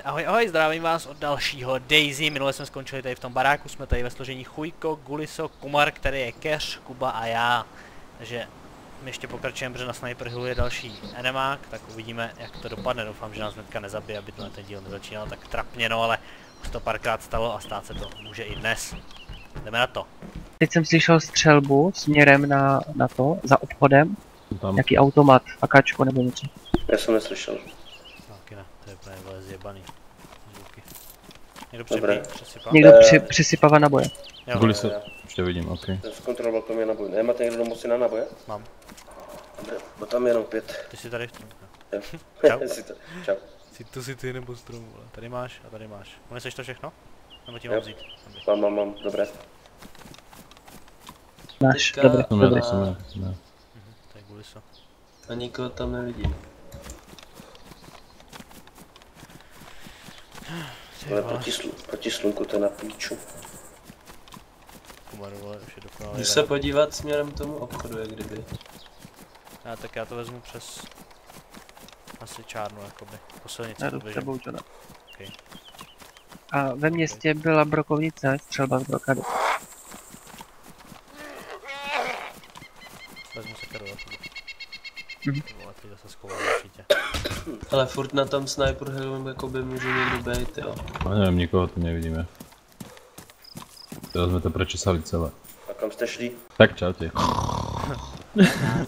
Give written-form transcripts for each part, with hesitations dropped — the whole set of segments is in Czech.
Ahoj, ahoj, zdravím vás od dalšího Daisy. Minule jsme skončili tady v tom baráku, jsme tady ve složení Chujko, Guliso, Kumar, který je Keř, Kuba a já. Takže my ještě pokračujeme, protože na Sniper Hillu je další enemák, tak uvidíme, jak to dopadne. Doufám, že nás hnedka nezabije, aby to ten díl nezačínal tak trapně, no, ale už to párkrát stalo a stát se to může i dnes. Jdeme na to. Teď jsem slyšel střelbu směrem na to, za obchodem. Tam. Jaký automat, akáčko nebo něco. Já jsem neslyšel. Taky ne, to je úplně zjebaný. Zvuky. Někdo přesypá? Někdo přisypává naboje. Jo, Kvůli se, už tě vidím, ok. Já jsem zkontroloval, kolik je naboj. Nemáte někdo moci na naboje? mám. Dobře, bo tam je jenom 5. Ty jsi tady v tom. Čau. Čau. Si ty nebo strom, vole. Tady máš a tady máš. Uneseš to všechno? Nebo ti mám vzít? Mám, dobré. Máš, dobré, To dobré. ne. To je Guliso. A nikoho tam nevidím. Ale proti slunku to je na píču. Kumaru, vole, už je dokonalý. Můžu se podívat směrem k tomu obchodu, jak kdyby. Tak já to vezmu přes... asi čárnu, jakoby. Po silnici Já to jdu s běžím. tebou, Johna. Okay. A ve městě byla brokovnice, střelba z brokady. Vezmu se keru, jakoby. Mhm. Vole, teď zase schoval určitě. Ale furt na tom Sniper Hillu jakoby může někdo být, jo. No nevím, nikoho tu nevidíme. Teraz jsme to prečesali celé. A kam jste šli? Tak čau ty. Ne,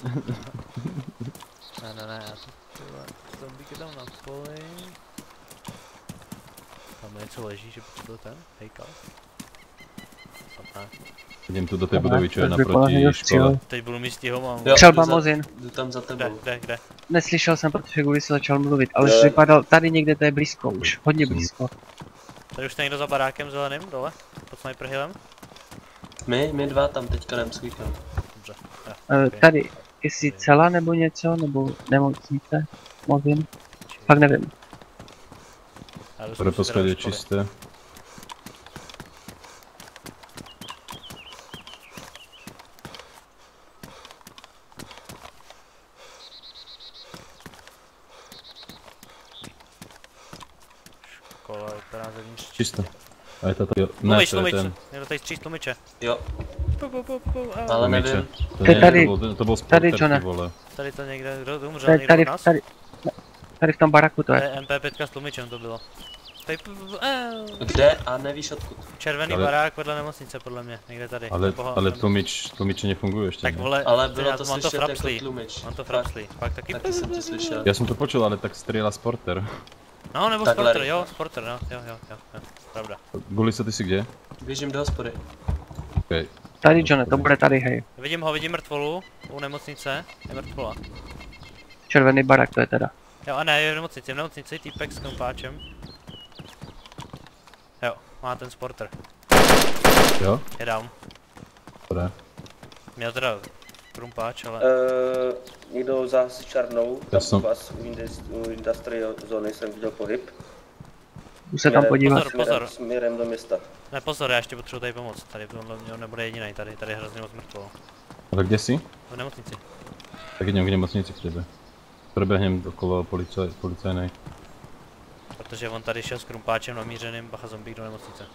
já to zombíky tam na poli. Tam něco leží, že byl ten hejkal. Snad ne. Vidím tu do té budovy, čo je Teď naproti vypadá škole. Teď budu mít ho, mám. Jo, Střelba jdu za- Mozin. Jdu tam za tebou. Kde? Neslyšel jsem, protože Guliso začal mluvit, ale Jo. vypadal tady někde, to je blízko už, hodně blízko. Tady už jste někdo za barákem zeleným dole? Pod Sniper Hillem? My dva tam teďka jdem s Quikem. Dobře. Tady, jestli celá nebo něco, nebo nemocnice, Mozin, pak nevím. Pro poschodí je čisté. Škola vypadá zevnitř. Čisto. A je to jo. Ne, to je ten. Někdo tady stříst tlumiče. Jo, Ale ale Míče. nevím. To To je ne, tady. to byl Tady, sporter, Johne. ty vole. tady to někde, kdo umřel, někdo Tady, od nás? tady v tom baraku to je. MP5 s tlumičem to bylo. Tady, Kde? A nevíš odkud. červený Ale- barák vedle nemocnice podle mě, někde tady. Ale tlumiče nefungují ještě. Tak ne? vole, Ale bylo já to mám to slyšet jako frapslí. tlumič. Mám to Fakt, frapslí. Pak taky. taky jsem to slyšel. Já jsem to počul, ale tak strieľa sporter. No nebo Takhle Sporter, rychle. jo, Sporter, no, jo, pravda. Guliso, ty jsi kde? Běžím do hospody. Okay. Tady, Johne, to bude tady, hej. Vidím mrtvolu, u nemocnice, je mrtvola. Červený barak to je teda. Jo a ne, je v nemocnici, týpek s krumpáčem. Jo, má ten Sporter, Jo? je down. Dobré. Měl teda krumpáč, ale... Někdo za čarnou, Já tam jsem- u vás u industrial zóny jsem viděl pohyb. Jdu se tam podívat. Pozor. Směrem do města. Ne pozor, já ještě potřebuji tady pomoct, tady tohle mě nebude jediný, tady je hrozně moc mrtvol. Ale kde jsi? V nemocnici. Tak idem k nemocnici k tebe. Prebehnem okolo policajnej. Protože on tady šel s krumpáčem namířeným, bacha zombík do nemocnice.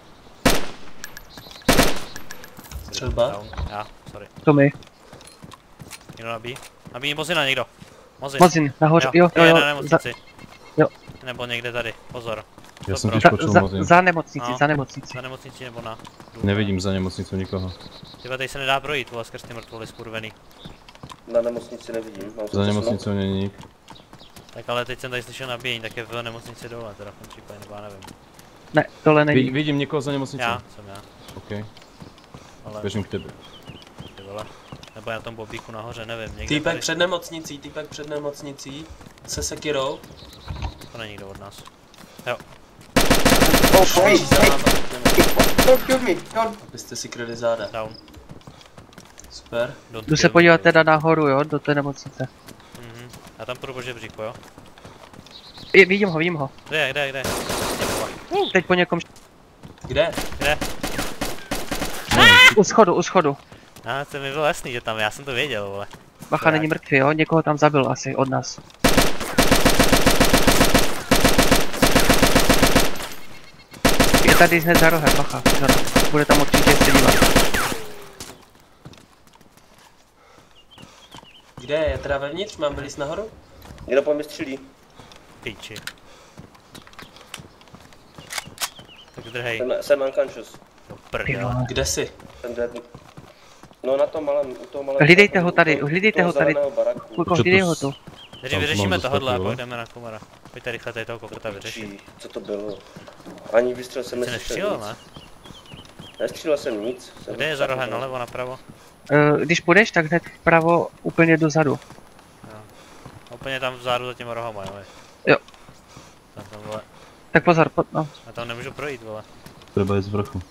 Střelba? Down. Já, sorry. To my. Někdo nabíjí? Nabíjí Mozina někdo. Mozin, nahoře, jo, je na za, nemocnici. jo. Nebo někde tady, pozor. Já jsem Dobro. tiež počul Mozin. za nemocnici, No. za nemocnici. Na nemocnici nebo na... Nevidím za nemocnicou nikoho. Tyba, tady se nedá projít, vole, skrz ty mrtvoly skurvený. Na nemocnici nevidím. Mám Za nemocnicou není nik. Tak ale teď jsem tady slyšel nabíjení, tak je v nemocnici dole, teda v tom případě, nebo já nevím. Ne, tohle není. Vidím někoho za nemocnicou. Já, jsem já, OK, ale běžím k tebe. ty vole. Nebo je na tom bobíku nahoře, nevím, někde Týpek tady. před nemocnicí, se sekirou. To není nikdo od nás. Běží za náma, Don't kill me, don't. abyste si kryli záda. Down. Super. Don't Jdu se kill podívat me. teda nahoru, jo, do té nemocnice. Já tam půjdu po žebříku, jo? Vidím ho. Kde? Teď po někom, Kde? u schodu. To mi bylo jasný, že tam, já jsem to věděl, vole. Bacha není mrtvý, jo, někoho tam zabil asi od nás. Je tady hned za rohem, bacha. Bude tam určitě se dívat. Kde je? Teda vevnitř? Mám vylíst nahoru? Někdo po mě střílí. Píči. Tak drhej. Jsem unconscious. Do Ty prdele. vole. Kde jsi? Jsem dead. No na tom malém, u toho malém... Hlídejte ho tady, hlídejte ho tady. zeleného baraku. Chvilko, Co hlídej to ho s- tu. Takže Tam vyřešíme mám tohle a zastavit, pak jdeme na komara. Pojďte rychle tady toho kokrta vyřešit. Či, co to bylo? Ani vystřel jsem Jsi nestřílel, ne? Nestřílel jsem nic. Jsem Kde je za rohem, nalevo, napravo? Když půjdeš, tak hned vpravo úplně dozadu. A úplně tam vzadu za těma rohama, jo? Jo. Tam, vole. Tak pozor, no. Já tam nemůžu projít, vole. Treba je z vrchu.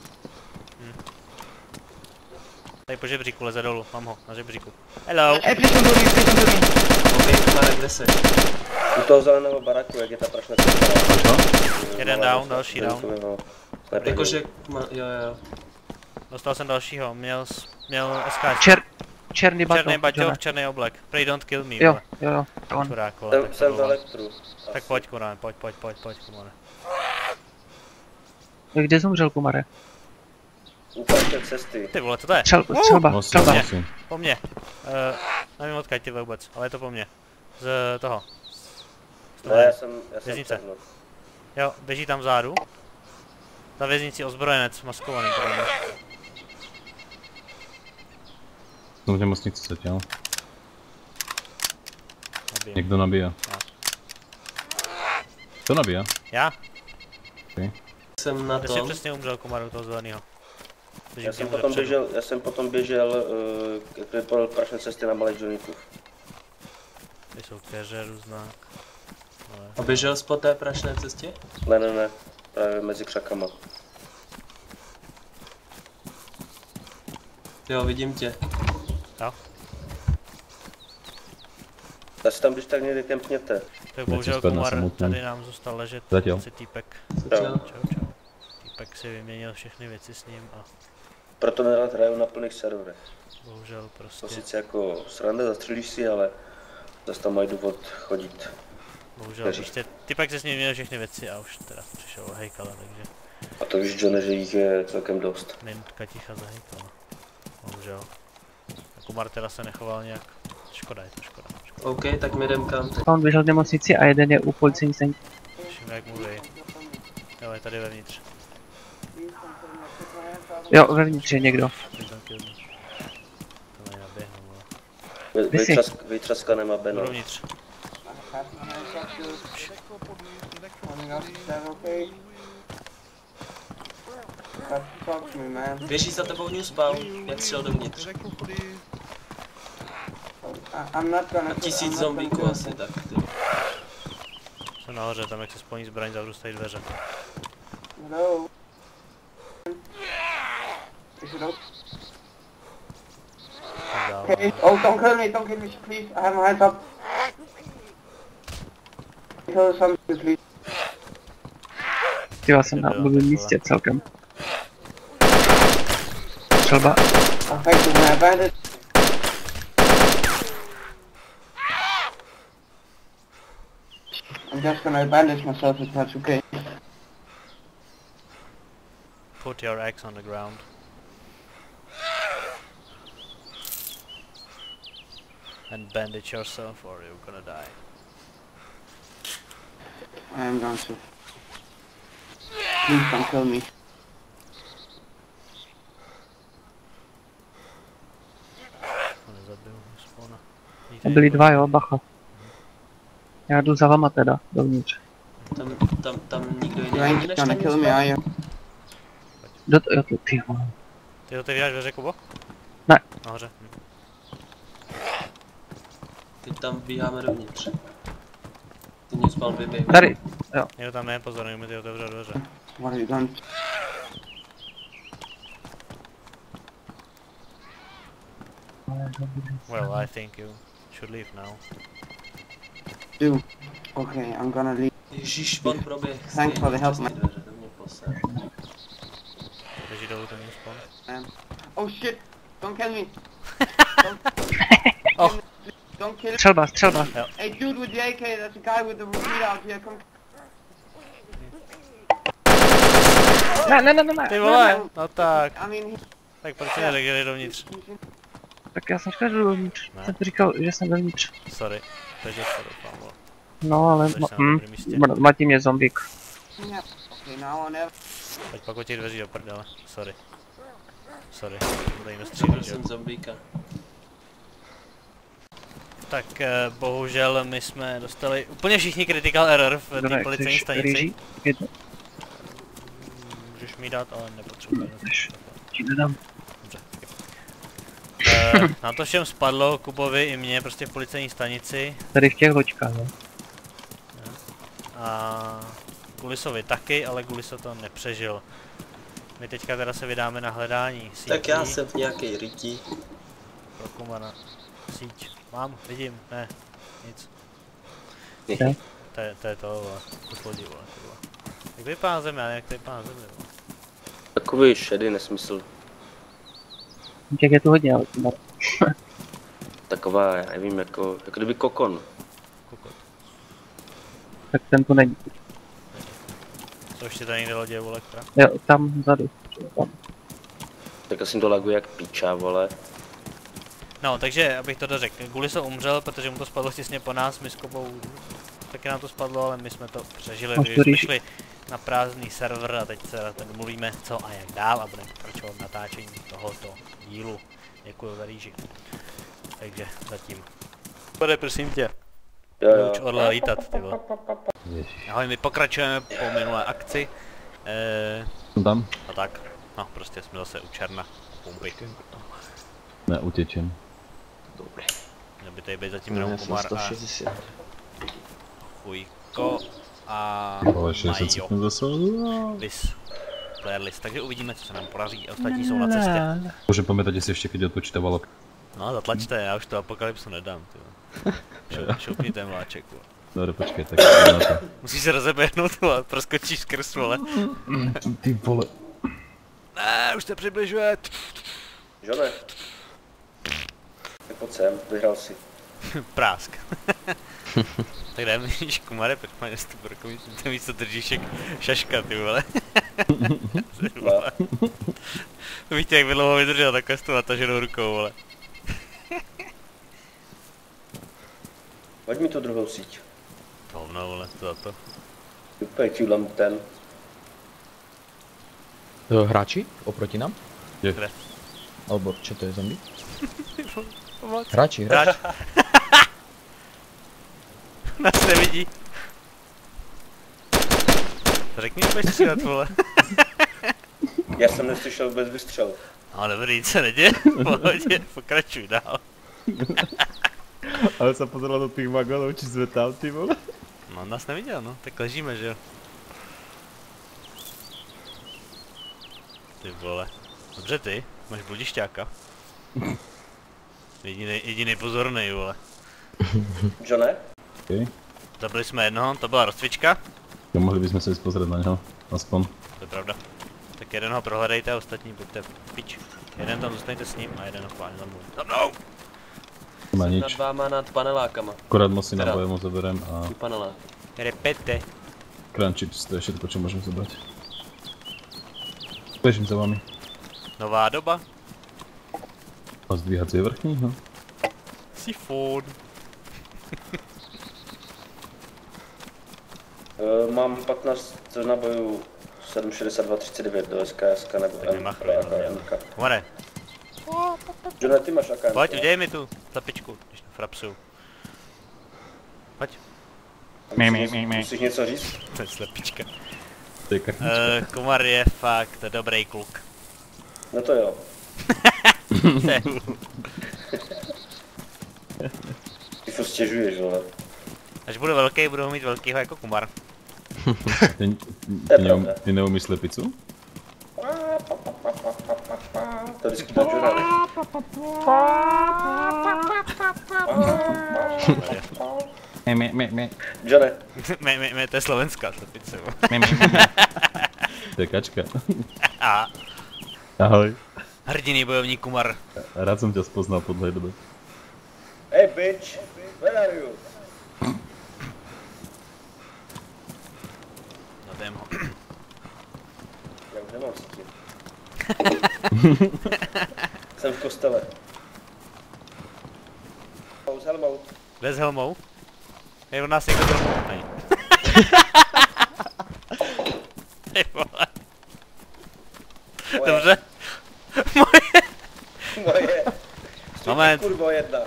Tady po žebříku leze dolů, mám ho, na žebříku. Hello! Please don't do me, please don't do me. OK, Kumare, kde jsi? U toho zeleného baraku, jak je ta prašná cesta. Jeden down, další down. Jakože, jo. Dostal jsem dalšího, měl SK. Černý baťoch. Černý baťoch, černý oblek. Pray don't kill me, Jo, vole. jo, on. Čurák, vole, tak to Jsem v bylo. elektru. Tak pojď, Kurán, pojď, Kumare. Kde zemřel, Kumare? U prašné cesty. Ty vole, co to je? Střelba, Musím, střelba. musím. Po mně. Nevím odkud ty vůbec, ale je to po mně. Z toho. No já jsem Věznice. před, no. Jo, běží tam vzadu. Za věznici ozbrojenec, maskovaný podle mě. Jsem v nemocnici teď, jo? Nabijem. Někdo nabíja. To nabíja? Já? Jsem na Kde jsi tom. přesně umřel, Kumaru, toho zeleného? Já jsem potom běžel, jak vypadal prašné cesty na malých Johnnyku. Ty jsou keře různá. Ale... A běžel jsi po té prašné cestě? Ne, právě mezi křakama. Jo, vidím tě. Jo? Já si tam když tak někde kempněte. Tak bohužel spadne Kumar samotný. tady nám zůstal ležet. Zatím. Si týpek. Čau. Čau. Týpek si vyměnil všechny věci s ním a Proto nerad hraju na plných serverech. bohužel To prostě. sice jako sranda, zastřelíš si, ale zase tam mají důvod chodit. Bohužel Věří. prostě. Týpek si s ním vyměnil všechny věci a už teda přišel o hejkala, takže A to víš, John, že jich je celkem dost. minutka ticha za hejkala. Bohužel. A Kumar teda se nechoval nějak. Škoda, je to škoda. OK, tak my jdem kam. On běžel v nemocnici a jeden je u policejní stanice. Všim jak mluví. Jo, je tady vevnitř. Jo, vevnitř je někdo. Please don't kill me. To mají naběhnout, vole. Kde jsi? Vytřaskanem a Jdu Beno. dovnitř. Běží za tebou new spawn, jak šel dovnitř. A 1000 zombíků asi tak. Ty. Jsem nahoře, tam jak se spojí zbraň, zavřu tady dveře. Hello. Is it okay? Tak dál. Okay. Oh, don't kill me, please. I have my hands up. Kill somebody, please. Ty já jsem na blbém místě celkem. Střelba. Oh, thank you, man. Bandit. I'm just gonna bandage myself if that's okay. Put your axe on the ground. And bandage yourself or you're gonna die. I am going to. Please don't kill me. To nezabil, spawna. Byli dva, jo, bacha. Já jdu za vama teda, dovnitř. Tam nikdo You jiný ain't než gonna ten kill new me, spawn? are you? Jo, to ty vole. Ty otevíráš dveře, Kubo? Ne. Nahoře. Teď tam bíháme dovnitř. Ty new spawn vyběhl. Tady, Někdo tam ne, pozor, mi ty otevřel dveře. What have you done? Well, I think you should leave now. Do. Okay, I'm gonna leave. Ježíš, on proběh. Thanks for the help, man. Dveře, to mě poser. Běží dolů ten new spawn. Oh shit! Don't kill me! Oh. Don't kill me! střelba, střelba. Hey dude with the AK, there's a guy with the repeat out here, come... Ne. Ty vole, no tak. Tak proč si neřekl, že jde dovnitř? Tak já jsem říkal, že jdu dovnitř. Ne. Jsem to říkal, že jsem dovnitř. Sorry, takže to doufám, vole. No, ale Jsi na dobrém místě. Matí mě zombík. Pojď pak od těch dveří do prdele, sorry. Sorry, budeme střídat, jo. Jsem zombíka. Tak bohužel my jsme dostali úplně všichni critical error v té Dobré, policejní chceš stanici. rýží? Jedno. Můžeš mi dát, ale nepotřebuji. Ti nedám. Dobře. Na to všem spadlo, Kubovi i mně, prostě v policejní stanici. Tady v těch loďkách, jo. A Gulisovi taky, ale Guliso to nepřežil. My teďka teda se vydáme na hledání sítí. Tak já jsem v nějakej rytí. Pro Kumara. Síť. Mám, vidím, ne, nic. Okay. To je to, vole, kus lodi, vole, kurva. Jak vypadá země, jak to vypadá země, vole. Takový šedý nesmysl. Jak je tu hodně, ale to Taková, já nevím, jako kdyby kokon. Kokot. tak ten tu není. Co ještě tady někde lodě, vole, která? Jo, tam vzadu. Tam. Tak asi to laguje jak píča, vole. No, takže, abych to dořekl, Guliso umřel, protože mu to spadlo těsně po nás, my s Kobou taky nám to spadlo, ale my jsme to přežili, Máš když to jsme rýži? šli na prázdný server a teď se domluvíme co a jak dál a budeme pokračovat v natáčení tohoto dílu. Děkuji za rýži. Takže zatím. Bude prosím tě. Jo. Už orla lítat, ty vole. Ježiš. Ahoj, my pokračujeme po minulé akci. Jsem tam? A tak, no prostě jsme zase u černa. Pumpy. Ne, utěčen. Měl by tady být zatím jenom Kumar a Chujko a Ty vole, 60 Majo. sekund zase. List. Player list, takže uvidíme, co se nám podaří. Ostatní jsou na cestě. Můžu pamatovat, jestli ještě keď odpočítavalo. No, zatlačte, já už to apokalypsu nedám, ty vole. Šoupni ten vláček, vole. Dobře, počkej, tak na to. Musíš se rozeběhnout, vole, proskočíš skrz, vole. Ty vole. Ne, už se přibližuje. Žone. Tak pojď sem, vyhrál si. Prásk. Tak jdeme, vidíš, Kumare, pojď má jestli to místo držíš jak šaška, ty vole. Ty vole. To víte, jak by dlouho vydržel takhle s tou nataženou rukou, vole. Hoď mi tu druhou síť. Hovno, vole, to za to. Úplně tímhle ten. Hráči oproti nám? Kde? Alebo čo to je zombie? Pomoc. Hráči. Hráč. Nás nevidí. Řekni mi, budeš střílet, vole. Já jsem neslyšel vůbec vystřel. No dobrý, nic se neděje, pohodě, pokračuj dál. Ale se pozerala do těch vagonů, či jsme tam, ty vole. No nás neviděl, no, tak ležíme, že jo. Ty vole. Dobře ty, máš bludišťáka. Jedinej pozornej, vole. Žone? Okay. Zabili jsme jednoho, to byla rozcvička. Jo, mohli bychom se pozrieť na něho, aspoň. To je pravda. Tak jeden ho prohledejte a ostatní buďte pič. Jeden tam zůstaňte s ním a jeden ho chválně zamluví. Za mnou! Má Nad nič. váma nad panelákama. Akorát moc si Teda. naboje moc zoberiem a Ty panelák. Repete. crunchips, to je všetko, čo môžem zobrať. Ležím za vami. Nová doba. A zdvíhacie vrchní, no. Sifon. Mám 15 nabojů 7,62,39 do SKS nebo Tak nemachruj, AKM. Kumare, Žone, ty máš AKM. pojď, udělej mi tu slepičku, když to frapsuju. Pojď. Musíš něco říct? To je slepička. To je kartička. Kumar je fakt dobrý kluk. No to jo. Ty furt stěžuješ, vole. Až budu velký, budu ho mít velkýho jako Kumar. Ty neumíš slepicu? To vždycky dá Žona. Žone, To je slovenská slepice. To je kačka. A Ahoj. hrdinný bojovník Kumar. Rád som ťa spoznal po dlhej dobe. hey bitch, where are you? Zadem ho. Já už Nemám sítě. Jsem v kostele. S helmou. Jde s helmou? Je od nás někdo drobný. Ty vole. Moje. Dobře. Moje. Moment. Kurvo jedna.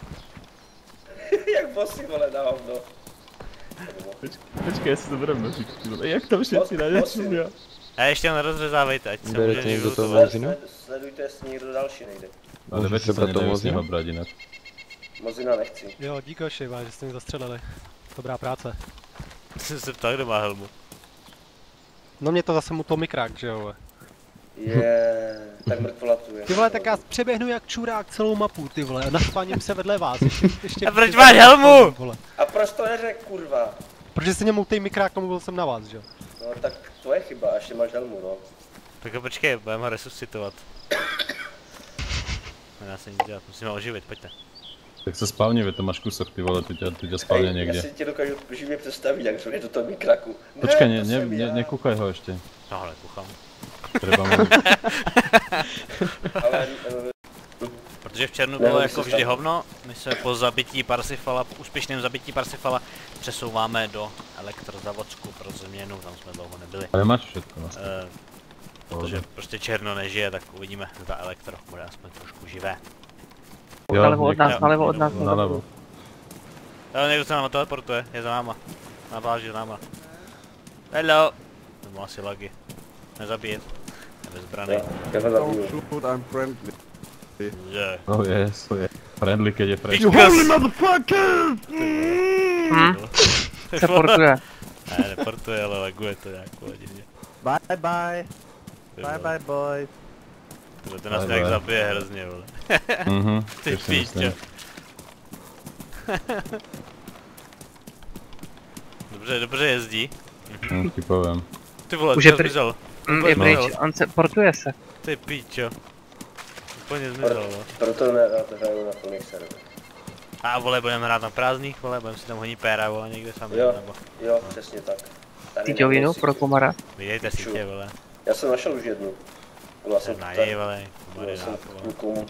Jak bossy, vole, na hovno. Počkej, jestli to budeme nožit, ty vole. Jak tam všichni na něco já? A ještě nerozřezávejte, ať se Berete může někdo to vyhutovat. Mozina? Sledujte, jestli někdo další nejde. Ale Můžeš veci sebrat se to nedají s Mozina? něho brát jinak. Mozina nechci. Jo, díkoši, že jste mě zastřelili. Dobrá práce. Jsem se ptal, kdo má helmu. No mě to zase mu to mikrák, že jo. Tak mrtvolatuje. Ty vole, tak já přeběhnu jak čurák celou mapu, ty vole, a našpaním se vedle vás. Ještě A proč máš helmu? Vole. A proč to neřek, kurva? Protože jste mě moutej mikrák a mluvil jsem na vás, že jo. No tak tvoje chyba, až máš helmu, no. Tak jo, počkej, budeme ho resuscitovat. Nedá se nic dělat, musíme ho oživit, pojďte. Tak se spávně, vy to máš kusok, ty vole, tu tě spávně Já někde. si tě dokážu živě představit, jak řve do toho mikraku. Počkej, to jsem já. nekukaj ho ještě. No ale kuchám. Treba mluvit. Ale Protože v červnu Ne, bylo my jako se vždy stane. hovno, my se po zabití Parsifala, úspěšném zabití Parsifala, přesouváme do Elektrozavodsku pro změnu, tam jsme dlouho nebyli. Ale máš všechno vlastně. Protože prostě černo nežije, tak uvidíme, zda Elektro bude aspoň trošku živé. Jo, Nalevo od nás, někde- nalevo od nás. Nalevo. Ale někdo se nám teleportuje, je za náma. Na pláži za náma. Hello! Nebo asi lagy. Nezabíjet. Je bezbraný. já ho zabiju. Shoot, I'm friendly. Že. Oh yes, friendly, keď je fresh. Se portuje. Ne, neportuje, ale laguje to nějak hodně. Bye bye. Bye bye boy. To nás Bye, nějak bye. zabije hrozně, vole. Mhm, Ty těž si myslím. píčo. Dobře jezdí. Ti povím. Ty vole, Už ty je ho pryč. zmizel. Je No. pryč, on se portuje se. Ty píčo. Úplně zmizel, vole. Proto ne, já to hraju na plných serverech. A vole, budeme hrát na prázdných, vole, budeme si tam honit péra, vole, někde sami, Jo. nebo... Jo, přesně tak. Tady Týďovinu nebylo pro sítě. komara. Vidějte si tě, vole. Já jsem našel už jednu. Byla jsem Na něj, vole, komary jsem dát, vole. klukům.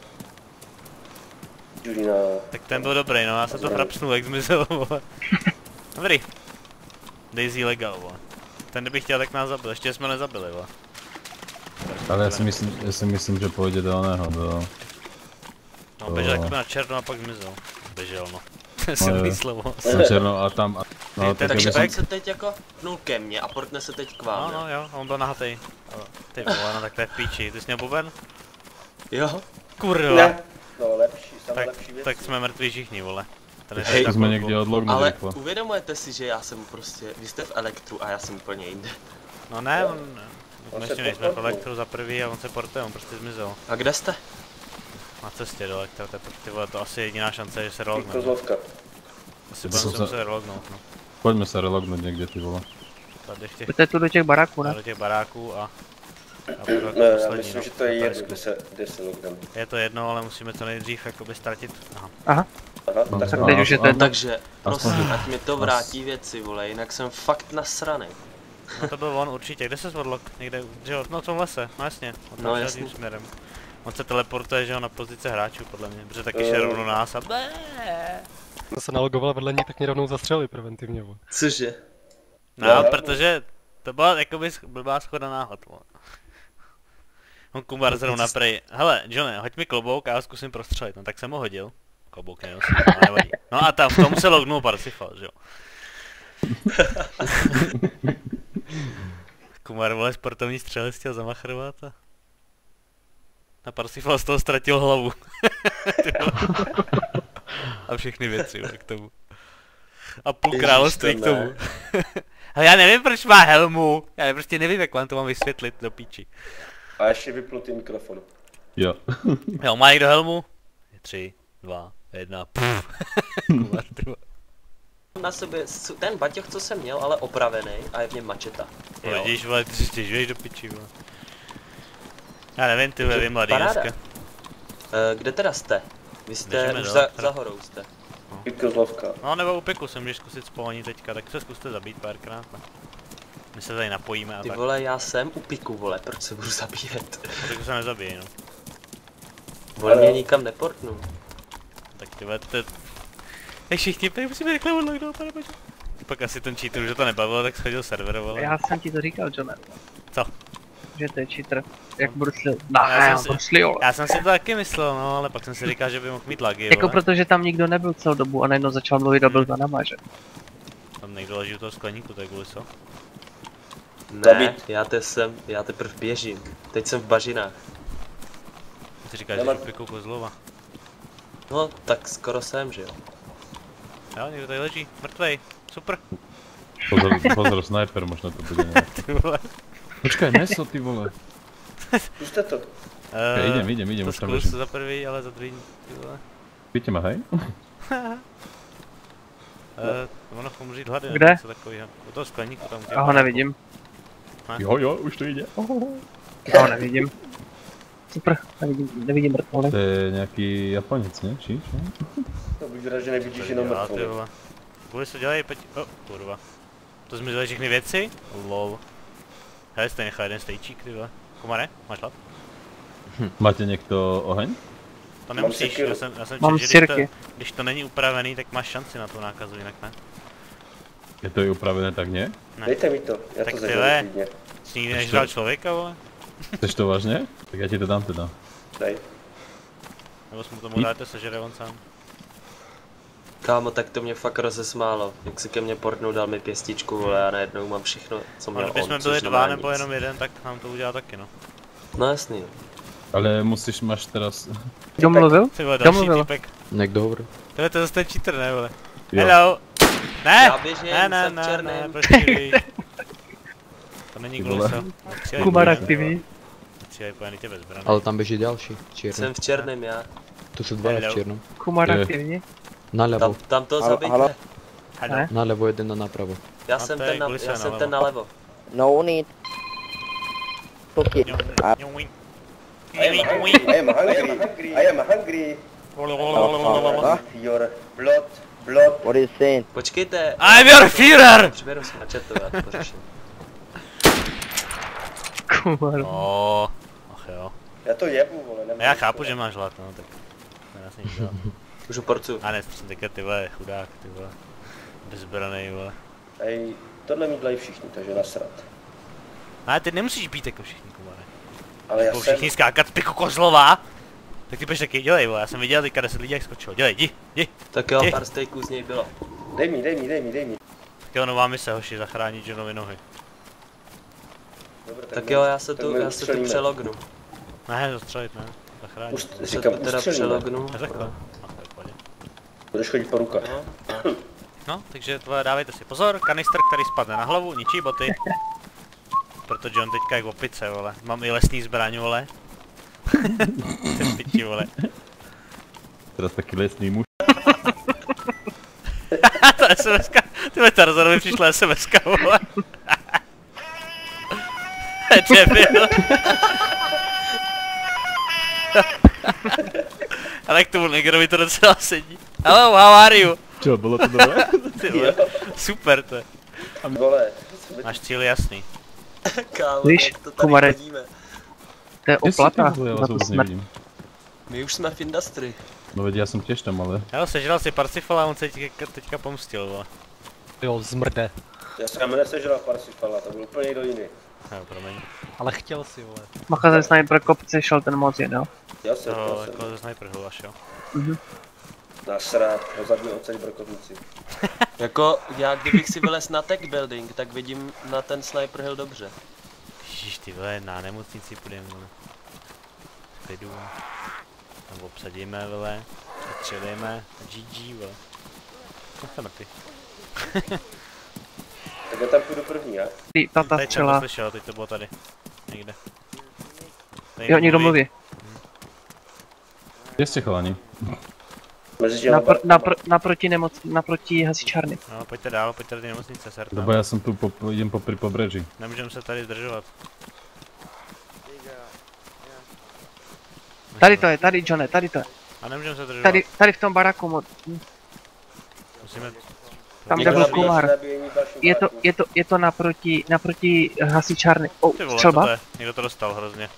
Jurina. Tak ten byl dobrý, no, já jsem to frapsnul, jak zmizel, vole. Dobrý. Daisy legal, vole. Ten kdyby chtěl, tak nás zabil, ještě jsme nezabili, vole. Ale já si myslím, že pojde do oného, do... No, běžel jako na černo a pak zmizel. Běžel, no. To je silný slovo. Na černo a tam... No, tak Takže kdyby on se teď jako pnul ke mně a portne se teď k vám, No, no, jo, on byl nahatej. Ty vole, no tak to je v píči, ty jsi měl buben? Jo? Kurva. Ne. No lepší, samé Tak, lepší věci. tak jsme mrtví všichni, vole. Tady Hej, jsme někde odlognout Ale rychle. uvědomujete si, že já jsem prostě, vy jste v Elektru a já jsem úplně jinde. No ne, Jo. on se ještě nejsme v portnul. Elektru za prvý a on se portuje, on prostě zmizel. A kde jste? Na cestě do Elektra, ty vole, to asi jediná šance, že se relognout. Kozlovka. Asi To budeme jsou se za- muset relognout, no. Pojďme se relognout někde, ty vole. Tady v těch, Pojďte tu do těch baráků, ne? do těch baráků a Ne, já poslední, myslím, no, že to je na jedno, Tajsku. kde se lockdown. Je to jedno, ale musíme to nejdřív jakoby ztratit. Aha. Aha, No, tak Tak teď už je to jedno. Takže, prosím, ať mi to vrátí věci, vole, jinak jsem fakt nasranej. No to byl on určitě, kde se zvodlok? Někde, že jo, no v tom lese, no jasně, on tam No, šel jasně. tím směrem. On se teleportuje, že jo, na pozice hráčů, podle mě, protože taky šel rovnou na nás a Jsem se nalogoval vedle něj, tak mě rovnou zastřelili preventivně, vole. Cože? No, protože to byla jakoby blbá schoda náhod, vole. On Kumar zrovna prej, hele, Johne, hoď mi klobouk a já zkusím prostřelit, no tak jsem ho hodil. Klobouk nenosím, no nevadí. No a tam v tom se lognul Parsifal, že jo. Kumar, vole, sportovní střelec chtěl zamachrovat a Parsifal z toho ztratil hlavu. A všechny věci, vole, k tomu. A půl Ježiš, království to k tomu. ne. Ale já nevím, proč má helmu. Já prostě nevím, jak vám to mám vysvětlit do píči. A ještě vypnutý mikrofon. Jo. Jo, má někdo helmu? 3, 2, 1, pff. Kumar, ty vole. Na sobě ten baťoch, co jsem měl, ale opravený a je v něm mačeta. Jo. Vidíš, vole, ty si stěžuješ do piči, vole. Já nevím, ty vole, Takže vy mladý paráda. dneska. Kde teda jste? Vy jste Běžíme už do za Elektra. horou jste. Kozlovka. No nebo u piku se můžeš zkusit spolnit teďka, tak se zkuste zabít párkrát. Ne? My se tady napojíme a Ty tak. vole, já jsem u piku, vole, proč se budu zabíjet? Tak se nezabije, no. Vole, mě nikam neportnu. Tak ty vole, to... Tak všichni tady musíme rychle odlocknout, pane bože. Pak asi ten cheater už to nebavilo, tak schodil server, vole. Já jsem ti to říkal, Johne. Co? Že to je cheater. Jak Bruce Lee. Já jsem si- Bruce Lee, vole. Já jsem si to taky myslel, no, ale pak jsem si říkal, že by mohl mít lagy, Jako vole. protože tam nikdo nebyl celou dobu a najednou začal mluvit a byl za náma, že? Tam někdo leží u toho skleníku, to je kvůli co? Ne, já teprve běžím. Teď jsem v bažinách. Ty říkáš, že Nemá- jsi pikou kozlova. No, tak skoro jsem, že jo. Jo, někdo tady leží, mrtvej, super. Pozor, sniper možná to bude nějak. Ty vole. Počkej, neso ty vole. Puste to. Idem, To už tam zkus běžím. za prvý, ale za druhý, ty vole. Vidíte ma, hej? Ono může jít hladem, Kde? něco takovýho. U toho skleníku tam. Já ho nevidím. Jo, už to jde. Já ho nevidím. Super, nevidím mrtvoly. To je nějaký Japonec, ne? Či? To bych rád, že nevidíš Co jenom dělá, ty mrtvoly. vole. Kvůli se dělají, pojď, kurva. To zmizely všechny věci? Lol. Hele, jste nechal jeden stejčík, ty vole. Komare, máš hlad? Máte někdo oheň? To nemusíš, sekiru. já jsem Mám četl, že sirky. když to není upravený, tak máš šanci na tu nákazu, jinak ne. Je to i upravené tak ne? Dejte mi to, já Tak to ty zažiju ve. klidně. Jsi nikdy nežral člověka, vole? Chceš to vážně? Tak já ti to dám teda. Dej. Nebo jsme tomu dáte, sežere on sám. Kámo, tak to mě fakt rozesmálo. Jak si ke mně portnul, dal mi pěstičku, vole, a najednou mám všechno, co měl Ale kdybychom on, byli což dva nemá nebo nic. jenom jeden, tak nám to udělá taky, no. No jasný. Ale máš teraz... Kdo mluvil? Ty vole, Kdo další mluvil? týpek. Někdo hovorí. Tohle to je zase ten cheater, ne, vole? Jo. Hello! Ne! Já běžím, jsem v černém. proštělý. To není Ty kvůli vole. co. Střílej Kumar po- aktivní. Střílej po tě bez zbraně. Ale tam běží další, černý. Jsem v černém já. Tu jsou dva Hello. v černom. Kumar Je. aktivní. Nalevo, Tam to Halo, halo. zabijte. Hello. Ne? nalevo jeden a napravo. Já No jsem to je ten, kulisy já jsem nalevo. ten nalevo. No need. Toki. I I am hungry. I am hungry. Your blood. What are you saying? Počkejte. I'm your Führer! Přiberu si na chatu, já to pořeším. Kumar. No, ach jo. Já to jebu, vole. nemám Já nic, chápu, vole. že máš hlad, no, tak. To já si nic dělat. Už u porcu. A ne, jsem teďka ty vole, chudák, ty vole. Bezbranej, vole. Ej, tohle mi dělají všichni, takže nasrat. Ale ty nemusíš být jako všichni, Kumare. Ale já Budou jsem... všichni skákat z piku kozlova. Tak ty budeš taky, dělej, vole, já jsem viděl teďka 10 lidí jak skočilo. Dělej, jdi. Tak jo, Ty. pár steaků z něj bylo. Dej mi. Tak jo, nová mise, hoši, zachránit Johnovi nohy. Dobře, Tak my- jo, já se tak tu my přelognu. ustřelíme. Ne, zastřelit, ne. Zachránit. Ust- Já se Říkám, tu teda ustřelíme. přelognu. Neřekl. Ach, to je v pohodě. Budeš chodit po rukách. No, No, takže tvoje dávejte si pozor, kanistr, který spadne na hlavu, ničí boty. Proto John teďka jak opice, vole. Mám i lesní zbraň, vole. Ten piči, vole. Teraz taky lesný muž. Ta SMS-ka, tyhle Tarzanovi přišla SMS-ka, vole. Debil. Ale k tomu negrovi to docela sedí. Hello, how are you? Čo, bylo to dobré? Ty vole, super to je. Vole, Máš cíl jasný. kámo, Víš, jak to tady Kumare. chodíme. To je oplata Já za vás tu vůbec smrt. nevidím. My už jsme v industry. No veď, já jsem těž tam, ale... Jo, sežral si Parsifala a on se teďka pomstil, vole. Jo, zmrde. já jsem nesežral Parsifala, to byl úplně někdo jiný. Jo, promiň. Ale chtěl si, vole. Macha ze sniper kopce šel ten moc jen, jo. Já jsem, To jako ze sniper až jo. Nasrat, ho zabil od celý brokovníci. Jako, já kdybych si vylez na tech building, tak vidím na ten sniper hill dobře. Ježiš, ty vole, na nemocnici půjdeme, vole. V klidu. Tam obsadíme, vole. Střelíme. GG, vole. No, jsem mrtvý. Tak já tam půjdu první, já? Tata Teď jsem to střela. slyšel, teď to bylo tady. Někde. Tady Jo, někdo mluví. Kde jste chalani? Mezi těma Naproti hasičárny. No, pojďte dál, pojďte do té nemocnice, ser. Lebo já jsem tu jdem po pobřeží. Nemůžeme se tady zdržovat. Tady to je, tady Johne, tady to je. A nemůžeme se zdržovat. Tady v tom baraku Musíme... Tam Někdo byl zabíjí, komár. Nabíjení dalším Je to naproti hasičárny. Ty vole, co to Střelba? je? Někdo to dostal hrozně.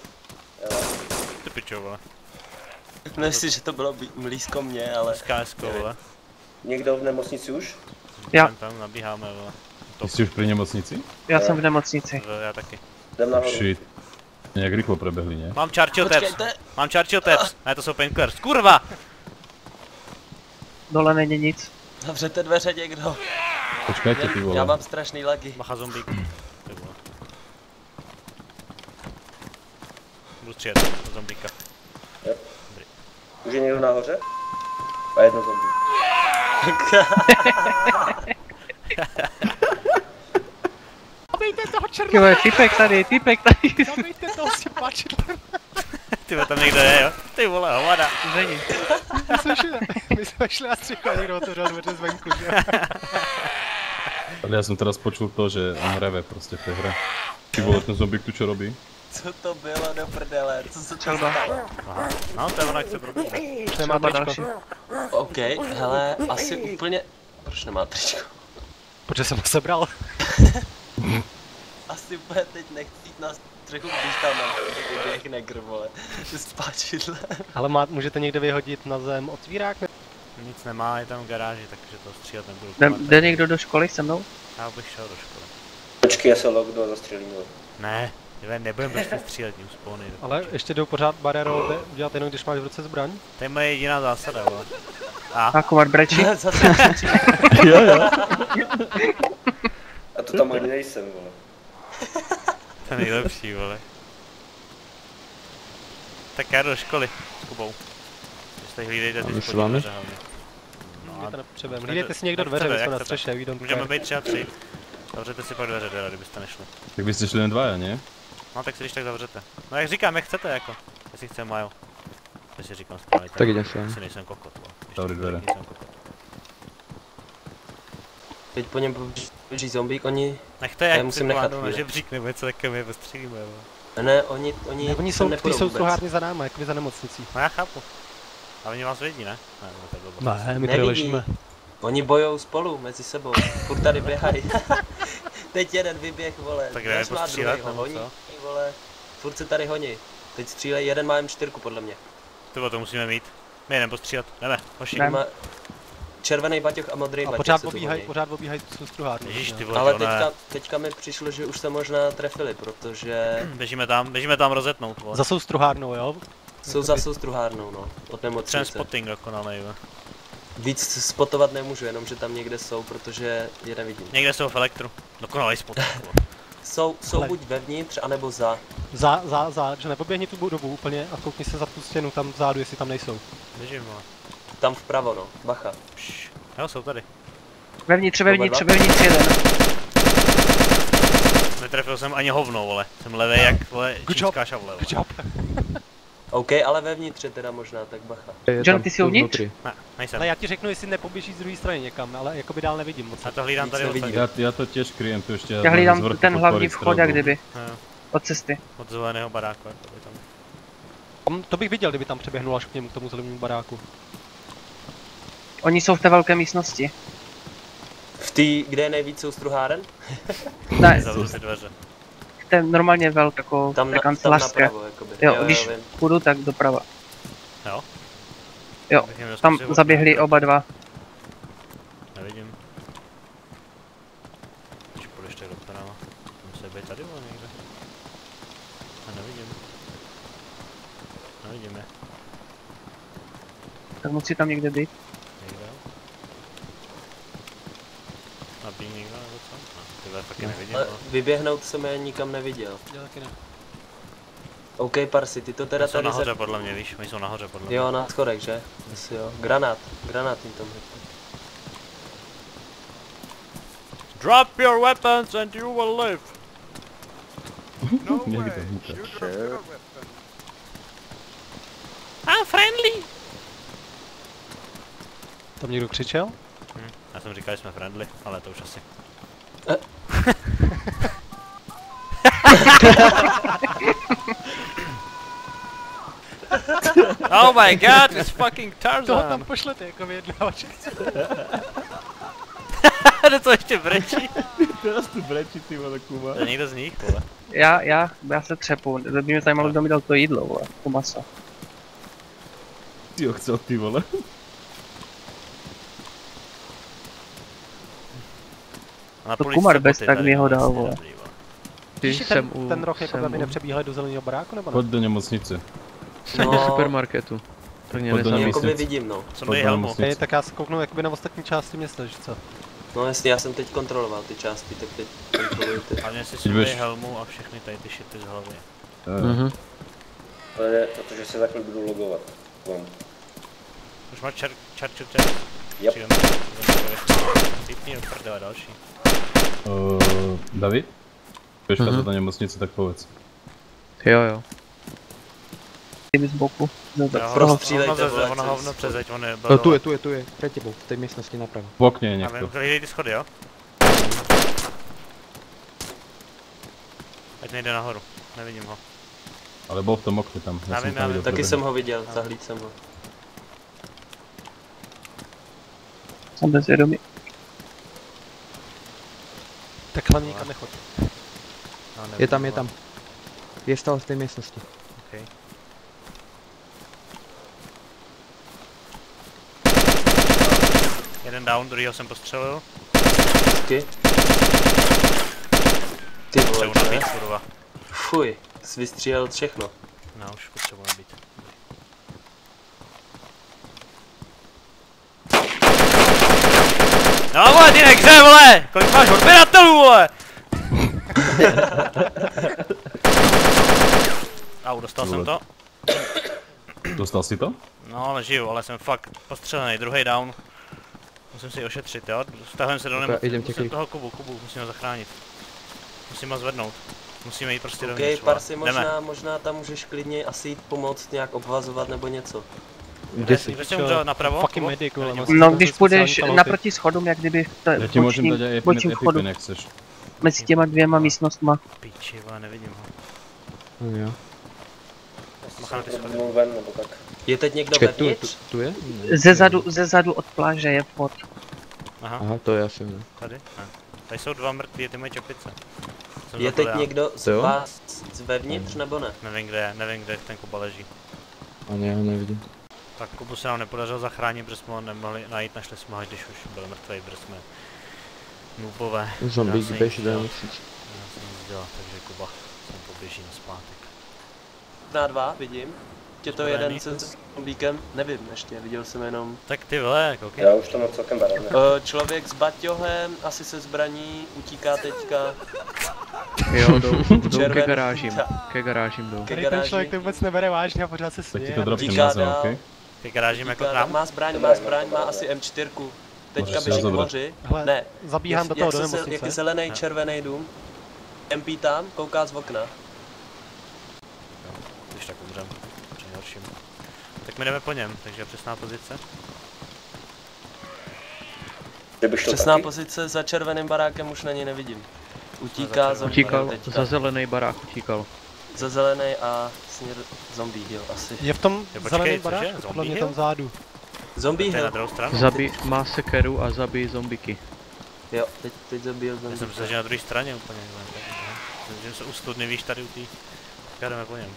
Ty pičo, vole. Myslím, že to bylo blízko mě, ale... SKS-ko, vole. Někdo v nemocnici už? Já. Tam nabíháme, vole. Ty jsi už pri nemocnici? Já jsem v nemocnici. Já taky. Jdem nahoru. Shit. Nějak rychlo prebehli, ne? Mám Churchill Taps. Počkejte. Mám Churchill Taps. Ne, to jsou painkillers. Kurva! Dole není nic. Zavřete dveře někdo. Počkajte, ty Já vole. mám strašný lagy. Bacha zombík. Ty vole. Budu střílet do zombíka. Už je někdo nahoře? A jedno zombie. Zabijte toho černého, Tyhle, typek tady. zabijte toho si páčidlem. Ty vole, tam někdo je, jo? Ty vole, hovada. Není. My jsme šli na střechu a někdo otevřel dveře zvenku, že jo? Ale já jsem teraz počul to, že on reve prostě v té hře. Ty vole, ten zombík tu čo robí? Co to bylo do prdele? Co se to Střelba. stalo? No, to je ona, jak se probíhá. Nemá další. OK, hele, asi úplně... Proč nemá tričko? Protože jsem ho sebral. Asi úplně teď nechci jít na střechu, když tam mám běh negr, vole. S páčidlem. Ale můžete někde vyhodit na zem otvírák? Nic nemá, je tam v garáži, takže to střílet nebudu. Jde někdo do školy se mnou? Já bych šel do školy. Počkej, já se lognu a zastřelím ho. Ne, nebudem prostě střílet, ní uspony. Ale ještě jdou pořád barero udělat jenom, když máš v ruce zbraň? To je moje jediná zásada, vole. A komar brečí? Zase A to tam ani nejsem, vole. To je nejlepší, vole. Tak já jdu do školy s Kubou. Jestli hlídejte ty my s spodní vámi? dveře hlavně. No a Hlídejte si někdo jak dveře, chcete, my jsme jak na chcete. střeše, we don't můžeme care. být 3 a 3. Zavřete si pak dveře, teda, kdybyste nešli. Tak vy jste šli jen dvaja, ne? No tak si když tak zavřete. No jak říkám, jak chcete jako. Jestli chceme majo. To si říkám správně. Tak jdem se. Asi nejsem kokot, vole. Zavři dveře. Nejsem kokot. teď po něm poběží zombík, oni... Nechte Já jak musím nechat na chvíli. žebřík nebo něco takového, postřílíme, vole. Ne, oni Oni sem jsou, nepůjdou ty jsou vůbec. struhárny za náma, jako vy za nemocnicí. No já chápu. A oni vás vědí, ne? Ne, no, to je blbost. Ne, my tady Nevidí. ležíme. Oni bojou spolu, mezi sebou. Furt tady běhají. Teď jeden vyběh, vole. Tak jdeme Než má postřílet, druhej ho nebo honí, co? vole. Furt se tady honí. Teď střílej, jeden má M4 podle mě. Tyvo, to musíme mít. My jdeme postřílet. Jdeme, hoši. Ne. Má červený baťoch a modrý A baťoch pořád se tu pobíhají, honí. pořád pobíhají tu struhárnu. Ježíš, ty vole, Ale to ne. teďka mi přišlo, že už se možná trefili, protože Běžíme tam rozetnout, vole. Za jsou struhárnou, jo? jsou za struhárnou, no. Od nemocnice. Transpotting dokonalej, vole. Víc spotovat nemůžu, jenom že tam někde jsou, protože je nevidím. Někde jsou v elektru. Dokonalej spot. Jsou Ale- buď vevnitř, anebo za. Že nepoběhni tu budovu úplně a koukni se za tu stěnu tam vzadu, jestli tam nejsou. Běžím, vole. Tam vpravo, no. Bacha. Pš. Jo, jsou tady. Vevnitř Oba jeden. Netrefil jsem ani hovno, vole. Jsem levej jak, vole, Good job. čínská šavle, vole. Good job. OK, ale vevnitř je teda možná, tak bacha. John, ty jsi uvnitř? Ne, nejsem. Ale já ti řeknu, jestli nepoběžíš z druhé strany někam, ale jakoby dál nevidím moc. Já to hlídám Nic tady od nevidím. Já to těž kryjem, tu ještě... Já hlídám ten hlavní vchod, jak kdyby. Od cesty. Od zeleného baráku, jako by tam. To bych viděl, kdyby tam přeběhnul až k němu, k tomu zeleným baráku. Oni jsou v té velké místnosti. V té, kde je nejvíc jsou struháren? Ne, Zavřu si dveře. to je normálně velké, jako Tam, té tam kancelářské. napravo, jakoby. Jo, když vím. půjdu, tak doprava. Jo? Jo, Bych jim tam zkusil zaběhli odpět. oba dva. Nevidím. Když půjdeš tak doprava. Musí být tady, vole, někde. A nevidím. Nevidím je. Tak musí tam někde být. Někde? Nabíjí někdo nebo co? No, tyhle taky nevidím, Ale ale... vyběhnout jsem je nikam neviděl. Já taky ne. OK, Parsi, ty to teda Jsou tady nahoře podle mě, víš? Oni jsou nahoře podle mě. Jo, na schodech, že? Asi jo. Granát jim tam řekl. Drop your weapons and you will live! Někde. I'm friendly! Tam někdo křičel? Já jsem říkal, že jsme friendly, ale to už asi. Oh my god, it's fucking Toho tam Tarzan! pošlete jako vyjednávače. No to ještě brečí. Teraz tu brečí, ty vole, Kuba. To je někdo z nich, vole. Já se třepu, by mě zajímalo, kdo mi dal to jídlo, vole, to maso. Ty ho chcel, ty vole. Na To polici Kumar se bez boty tak tady, mi ho vole, dal, asi vole. dobrý, vole. Víš, ten roh jako by nepřebíhali do zeleného baráku, nebo ne? Pojď do nemocnice. Jsem do supermarketu. Tak mě Pojď do nezaměstnám. Jakoby nemocnice. vidím, no. Co Pojď mi do helmu? nemocnice. Tak já se kouknu jakoby na ostatní části města, že co? No jasně, já jsem teď kontroloval ty části, tak teď kontroluji ty. Hlavně si Teď sundej budeš- helmu a všechny tady ty shity z hlavy. Mhm. Protože se takhle budu logovat. Vám. Už má čar. Yep. Typní do prdele další. David? Když Mhm. do nemocnice, tak povedz. Jo. Kdyby z boku. Dobře. Prostřílejte, vole, Ono co hovno je přezeď, on je No, tu je. Před tebou, v té místnosti napravo. V okně je A někdo. vím, hlídej ty schody, jo? Ať nejde nahoru, nevidím ho. Ale byl v tom okně tam. Já vím, tam já viděl vím. Taky první. jsem ho viděl, zahlíd jsem ho. Jsem bezvědomý. Tak hlavně nikam nechoď. No, Je tam. nevidím ho. Je stále v té místnosti. Okay. Jeden down, druhýho jsem postřelil. Taky. Ty vole, Potřebuji to ne? nabít, kurva. Fuj, jsi vystřílel všechno. No, už potřebuji nabít. No vole, ty nekře, vole! Kolik máš odběratelů, vole! Au, dostal jsem to. Dostal si to? No, ale žiju, ale jsem fakt postřelený, druhý down. Musím si ošetřit, jo? Stahujeme se do Ok, nemocnice. idem tě Musím klid. toho Kubu, musím ho zachránit. Musím ho zvednout. Musíme jít prostě OK, dovnitř, vole. Parsi, Jdeme. možná tam můžeš klidně asi jít pomoct nějak obvazovat nebo něco. Kde jsi? Kde jsi umřel napravo? Fucking Kubo? medic, vole. Nevidím. No, když půjdeš speciální naproti schodům, jak kdyby v Já ti můžem dát bočním vchodu, epipin, jak chceš. mezi těma dvěma místnostma. Piči, vole, nevidím ho. No, jo. Bacha na ty schody. Mluvím ven, nebo tak. Je teď někdo Čekaj, vevnitř? tu je? Ze zadu od pláže je vchod. Aha, Aha, to je asi ne. tady? Ne. Tady jsou dva mrtví, ty mají čepice. Jsem Je zapil teď já. někdo z To jo? vás vevnitř nebo ne? Nevím, kde ten Kuba leží. Ani já ho nevidím. Tak Kubu se nám nepodařilo zachránit, protože jsme ho nemohli najít, našli jsme ho, když už byl mrtvý, protože jsme noobové. Zombík Já jsem běží nic do dělal. nemocnice. Já jsem nic dělal, takže Kuba sem poběží na zpátek. Na dva, vidím. Je to Zbraní. jeden se zombíkem? Nevím ještě, viděl jsem jenom. Tak ty vole, koukej. Já už to mám celkem barevné. Člověk s baťohem, asi se zbraní, utíká teďka. Jo, jdou ke Červený. garážím. Ke garážím jdou. Ke Tady ten člověk garáži. to vůbec nebere vážně a pořád se Tak ti směje. to dropnem Utíká na zem, dál. ok? Ty garážím jako k Utíká, nám? má zbraň, má asi M4. Teďka Můžeš si běží ho k zabrat. moři. Hele, Ne, zabíhám do toho do jak je nemocnice. zelený, Ne. červený dům. MP tam, kouká z okna. Když tak umřem, při nejhorším. Tak my jdeme po něm, takže přesná pozice. Kdyby šel Přesná taky. pozice za červeným barákem už na něj nevidím. Utíká, zombie Utíkal, teďka. za zelený barák utíkal. Za zelený a směr zombie, jo, asi. Je v tom Jo, počkej, zeleném cože? baráku, podle Zombie mě hill? tam vzadu. Zombie To je na hill. druhou stranu. Má sekeru a zabij zombiky. Jo, teď zabil Já zombie. jsem myslel, že na druhé straně úplně. Myslím, že se ustudny, víš, tady u té. Tak jdeme po něm.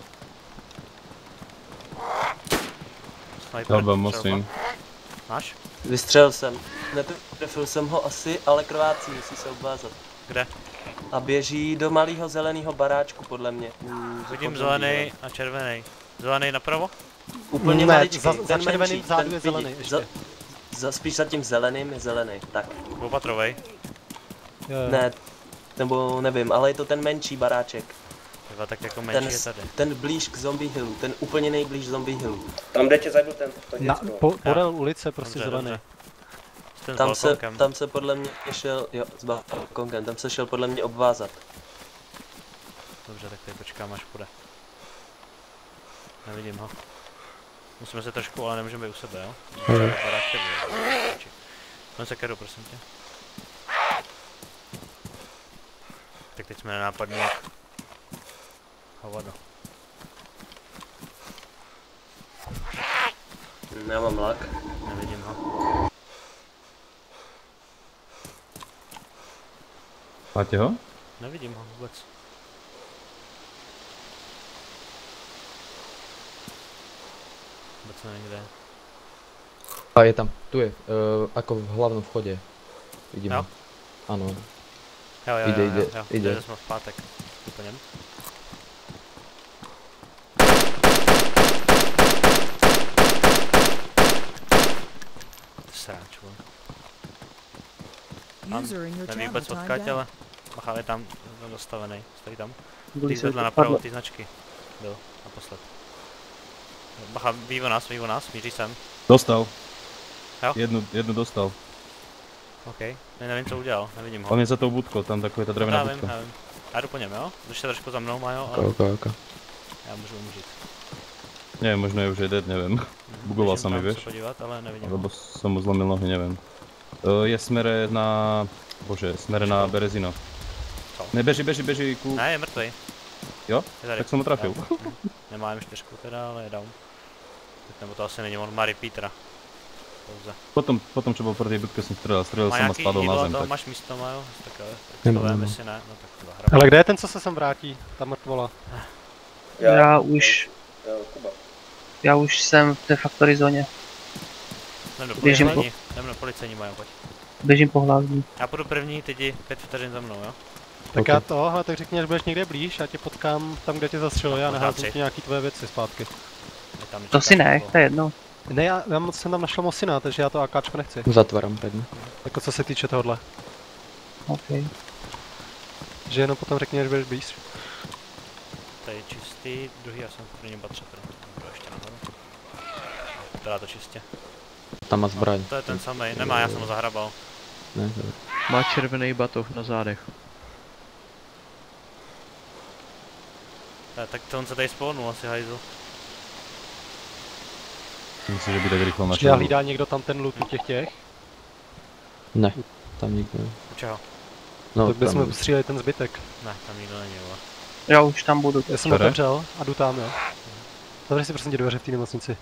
Sniper, Dalba, střelba. musím. Máš? Vystřelil jsem. Netrefil jsem ho asi, ale krvácí, musí se obvázat. Kde? A běží do malého zeleného baráčku, podle mě. Vidím zelený a červený. Zelený napravo? Úplně Ne, maličký, za ten červeným menší, vzadu ten je zelený vidí. ještě. Spíš za tím zeleným je zelený, tak. Dvoupatrovej. Ne, nebo nevím, ale je to ten menší baráček. Dva tak jako Ten, menší je tady. ten blíž k zombie hillu, ten úplně nejblíž zombie hillu. Tam, kde tě zajdu ten, to Na, děcko. podél ulice prostě Dobře, zelený. dobře. Ten s Tam balkónkem. se podle mě šel, jo, s balkonkem, tam se šel podle mě obvázat. Dobře, tak tady počkám, až půjde. Nevidím ho. Musíme se trošku, ale nemůžeme být u sebe, jo? Barák tebe. Pojď se keru, prosím tě. Tak teď jsme nenápadní jak hovado. Já mám lak. Nevidím ho. Máte ho? Nevidím ho vůbec. Vůbec nevím, kde je. A je tam, tu je, ako v hlavnom vchode. Vidím Jo? ho. Áno. Jo, Ide. Jdeme jsme v pátek. Po něm. Sráč, vole. Neví vůbec odkud, ale bacha, je tam dostavený, stojí tam. Ty vedle napravo ty značky. Byl, naposled. Bacha, ví o nás, míří sem. Dostal. Jo? Jednu dostal. OK, nevím co udělal, nevidím ho. On je za tou budkou, tam taková ta drevená Já budka. vím. Já jdu po něm, jo? Když se trošku za mnou má, jo? Ok. Já můžu umřít. Nevím, možno je už dead, nevím. Bugoval sa mi, vieš? Se podívat, ale nevidím ho. Lebo som mu zlomil nohy, nevím. Je smere na... Bože, smere na Berezino. Co? Ne, beží ku... Ne, je mrtvej. Jo? Je tady. Tak jsem ho trafil. Nemá M4 teda, ale je down. Nebo to asi není, on má repeatera. Pouze. Potom čo bol proti budke som strelil Má som a nějaký spadol na jídlo, zem, to tak. máš místo, Majo? Takové, Nemám. takové misi ne, no tak zahrám. Ale kde je ten, co se sem vrátí? Ta mrtvola. Já už jsem v té factory zóně. Jdem do policejní, Majo, pojď. Běžím po hlavní. Já půjdu první, ty jdi 5 vteřin za mnou, jo? Tak Ok. já to, ale tak řekni, až budeš někde blíž, já tě potkám tam, kde tě zastřelili a neházím ti nějaký tvoje věci zpátky. Je tam To si ne, to je jedno. Ne, já jsem tam našel Mosina, takže já to AKčko nechci. Zatváram predne. Jako co se týče tohohle. OK. Že jenom potom řekni, až budeš blíž. Tady je čistý, druhý já jsem v prvním patře, jdu ještě nahoru. Vypadá to čistě. Tam má zbraň. To je ten samej, nemá, já jsem ho zahrabal. Ne, dobre. Má červený batoh na zádech. Tak to on se tady spawnul asi hajzl. Myslím, že by tak rýchlo Já našel. hlídá někdo tam ten loot u těch? Ne, tam nikto ne. U čeho? No, Tak bychom tam... stříleli ten zbytek. Ne, tam nikdo není, vole. Já už tam budu. Já jsem Které? otevřel a jdu tam, jo. Zavři si prosím tě dveře v té nemocnici.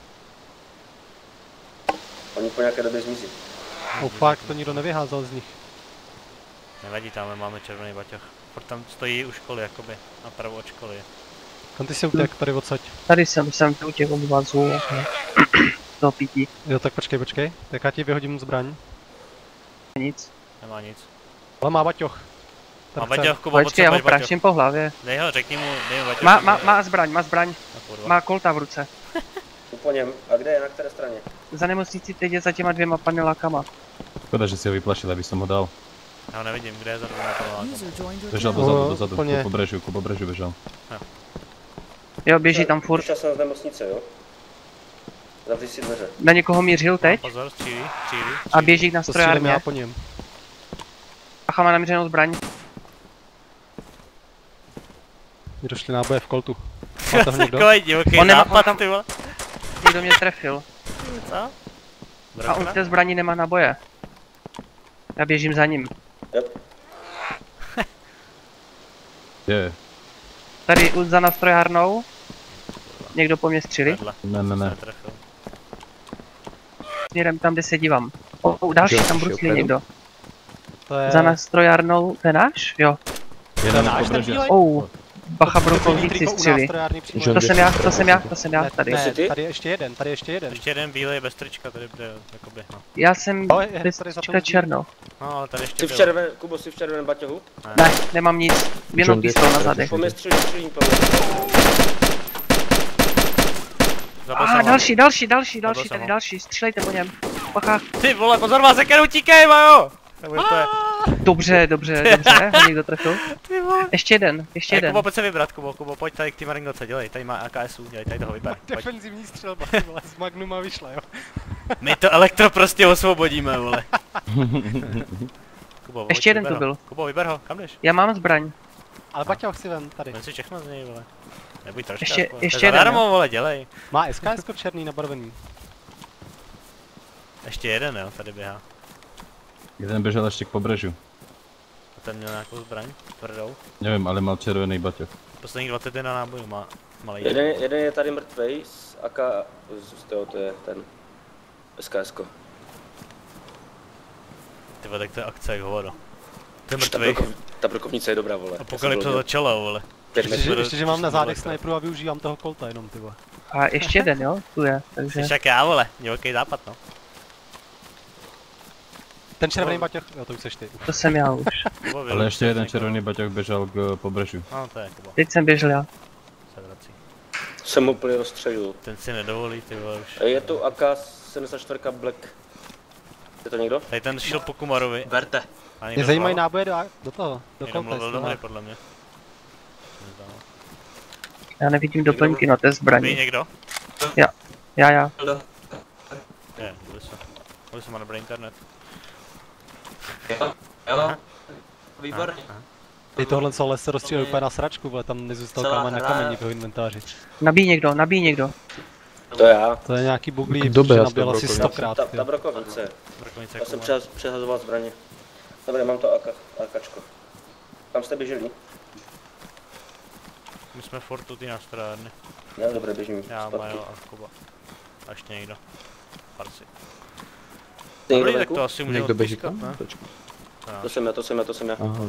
Oni po nějaké době zmizí. Oh fuck, to nikdo nevyházel z nich. Nevadí, tam máme červený baťoch. Furt tam stojí u školy, jakoby, napravo od školy. Kam ty si utek tady odsaď? Tady jsem u těch obyvazů. To pítí. Jo, tak počkej. Tak já ti vyhodím zbraň. Nic. Nemá nic. Ale má baťoch. Má Ten chce. baťoch, Kubo, Počkej, já ho potřebuješ baťoch. praším po hlavě. Dej ho, řekni mu, dej mu baťoch. Má zbraň. No, kurva. Má kolta v ruce. Jdu po něm. A kde je, na které straně? Za nemocnicí teď je za těma 2 panelákama. Škoda, že si ho vyplašil, aby som ho dal. Já ho nevidím, kde je za druhou. Bežal dozadu, úplně. ku pobrežiu bežal. Jo, běží tam furt. Vyšel jsem z nemocnice, jo? Zavři si dveře. Na někoho mířil teď Pozor, střílí. a běží na To střílím strojárně. já po něm. Pacha má namířenou zbraň. Mě došly náboje v koltu. Má toho někdo? Takový divoký On nemá- nápad, on tam- ty vole. Někdo mě trefil. Co? A on Brokra? v té zbraní nemá naboje. Já běžím za ním. Je, Tady za nastrojárnou. Někdo po mě střílí. Vedle. ne. Se netrefil. Směrem tam, kde se dívám. Další Jo, tam šel bruslí vpredu. někdo. To je... Za nastrojárnou, ten náš? Jo. Jeden náš ten pobreží. bílej? Bacha To brokovníci triko u střílí. nástrojárny přímo. Že- To jsem já, tady. Ne, Jsi ty? tady je ještě jeden. Ještě jeden bílej bez trička, tady bude, jakoby, no. Já jsem Ale je bez tady za trička ten černo. No, ale tady ještě Jsi v byl. červeném, Kubo, jsi v červeném baťohu? Ne, nemám nic. Jenom John pistol na Deere. zadech. Po mě střílím po mě. Zabil jsem ho. Další, Zabil jsem tady ho. další, střílejte po něm. Bacha. Ty vole, pozor, má sekeru, utíkej, Majo! Nebo to je. Dobře, ho někdo trefil. Ty vole. Ještě jeden. Kubo, pojď se vybrat, Kubo, pojď tady k tým Maringoce, dělej, tady má AKSu, dělej, tady toho vyber. Pojď. Defenzivní střelba, ty vole, z Magnuma vyšla, jo. My to elektro prostě osvobodíme, vole. Kubo, pojď, Ještě jeden vyber tu ho. byl. Kubo, vyber ho, kam jdeš? Já mám zbraň. Ale baťoch si vem tady. Vem si všechno z něj, vole. Nebuď trošku. Ještě jeden, zadarmo, vole, dělej. Má SKS černý nabarvený. Ještě jeden, jo, tady běhá. Jeden bežal ešte k pobrežiu. A ten měl nějakou zbraň, tvrdou. Neviem, ale mal červený baťoch. Posledních 21 nábojů má malý. Jeden je tady mrtvej z AK, to je ten SKS-ko. Ty vole, tak to je akce jak hovado. To je mrtvej. Ta brokovnice je dobrá, vole. Apokalypsa začala, vole. Ještě, že mám na zádech sniperu a využívám toho kolta jenom, ty vole. A ještě jeden, jo? Tu je, takže... Jsi jak já, vole. Divoký západ, no. Ten červený baťoch, jo, to už seš ty. To jsem já už. Ale ještě jeden červený baťoch běžel k pobřeží. No, to je Kuba. Teď jsem běžel já. Se vrací. Jsem úplně rozstřelil. Ten si nedovolí, ty vole, už. Je tu AK-74 Black. Je to někdo? Tady ten šel po Kumarovi. Berte. A Mě zajímají náboje do toho, do Někdo mluvil do kolta. hry, podle mě. Nezdá. Já nevidím doplňky na té Ví zbraní. někdo? Já. Je, Guliso má dobrý internet. Jo, výborně. Ty tohle co les se rozstřílel úplně na sračku, vole, tam nezůstal Celá kámen na hra. kameni v jeho inventáři. Nabíj někdo. To já. To je nějaký buglí, Kdo protože byl naběl asi brokovnice? 100krát. Ta brokovnice. Brokovnice Já jsem Kumar. přehazoval zbraně. Dobré, mám to AKčko. Tam jste běželi? My jsme furt tu ty na strárny. Ne, dobré, běžím. Já, zpátky. Majo a Kuba. A ještě někdo. Parsi. Ty někdo Dobrý, tak venku? to asi můžeme Někdo běží odpískat, tam? ne? Počkej. To jsem já. Aha.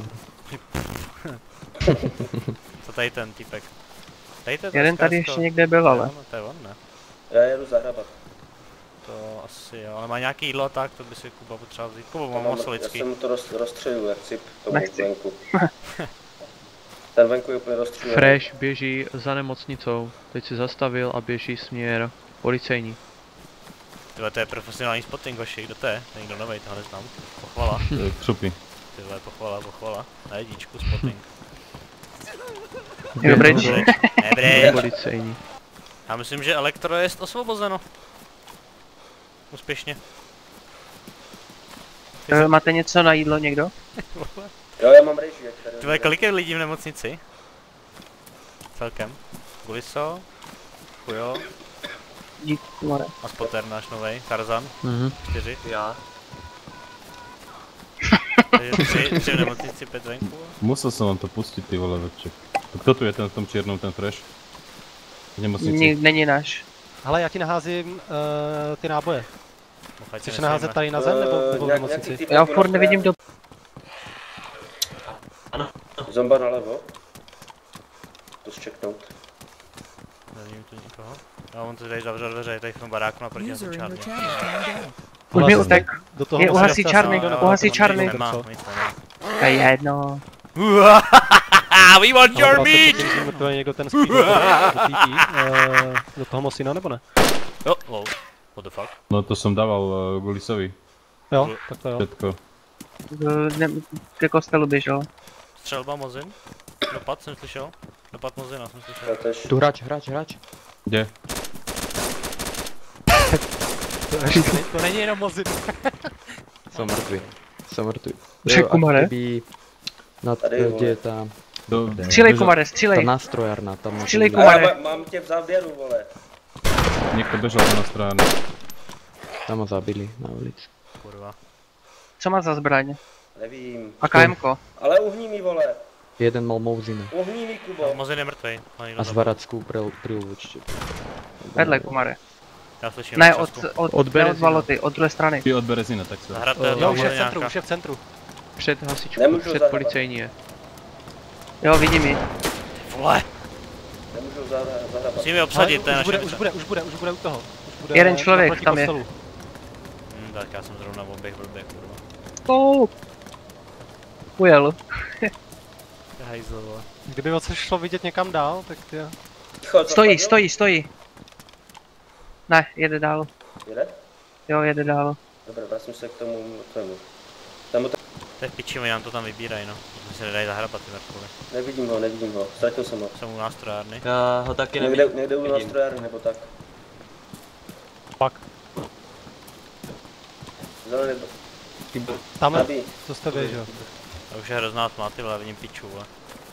Co tady ten typek? Tady to je Jeden tady ještě někde byl, ale. To je on, ne? Já jedu zahrabat. To asi jo, ale má nějaký jídlo, tak to by si Kuba potřeboval vzít. Kuba, mám Já maso lidský. jsem to rozstřelil, jak cip tomu Nechci. venku. Ten venku je úplně rozstřelený. Fresh běží za nemocnicou. Teď se zastavil a běží směr policejní. Tyhle, to je profesionální spotting, hoši, kdo to je? To je někdo novej, toho neznám. Pochvala. Křupy. Tyhle, pochvala. Na jedničku spotting. Dobrý. Dobrý. Policejní. Já myslím, že elektro je osvobozeno. Úspěšně. Máte něco na jídlo někdo? Jo, já mám rejži, jak tady. Tyhle, kolik je lidí v nemocnici? Celkem. Guliso, Chujo Díky, Kumare. a Spotter náš novej, Tarzan, 4. Já. Takže 3 v nemocnici, 5 venku. Musel jsem vám to pustit, ty vole, veček. Kdo tu je ten v tom černou, ten fresh? V nemocnici. Není náš. Hele, já ti naházím ty náboje. Mochaj Chceš naházet tady na zem nebo v nemocnici? Já furt nevidím do... Zomba nalevo. To zčeknout. Nevím tu nikoho. No, on to tady zavřel dveře, tady v tom baráku naproti na tom čárně. Už mi utek. Do toho Je musí uhasí dát čárny, asi- uhasí čárny. Nemá, nic nemá. To je jedno. We want your meat! To je někdo ten spíš do toho Mosina nebo ne? Jo, wow. What the fuck? No to jsem dával Gulisovi. Jo, tak to jo. Všetko. Ke kostelu běžel. Střelba Mozin? Dopad jsem slyšel? Dopad Mozina jsem slyšel. Já tež. Tu hráč. Kde? To není jenom Mozin. Jsem mrtvý. Však, Kumare? Kdyby Tady, kde je ta Střílej, Kumare, ta střílej. nástrojarna, tam Střílej, může Kumare. Já mám tě v záběru, vole. Někdo běžel na stranu. tam ho zabili na ulici. Kurva. Co má za zbraň? Nevím. A KMko. Ale uhní mi, vole. Jeden mal mouzina Uhní mi, Kubo. Mozin je mrtvej. a zvarackou prilu určitě. Vedle, Kumare. Já slyším Ne, občasku. od Berezina. Valoty, od druhé strany. Ty od Berezina, tak se. Zahrate Jo, do už je v centru, nějaká. už je v centru. Před hasičkou, Nemůžu před zahrabat. policejní je. Jo, vidím ji. Vole, Nemůžu zahrabat. musíme obsadit, to je už naše bude, mise. už bude u toho. Už bude Jeden člověk naproti tam je. kostelu. Tak já jsem zrovna v oběh blbě, kurva. Ujel. Hajzl, vole. Kdyby o co šlo vidět někam dál, tak jo. Ticho, co Stojí, spadlo? stojí. Ne, jede dál. Jede? Jo, jede dál. Dobré, vracím se k tomu. To je v piči, oni nám to tam vybírají, no. My se nedají zahrabat ty mrtvoly. Nevidím ho. Ztratil jsem ho. Jsem u nástrojárny. Já ho taky nevidím. Někde u Vidím. nástrojárny, nebo tak. Pak. Zelený, Tamhle, nabíj. co jste vy, že jo? A už je hrozná tma, ty vole, vidím piču, vole.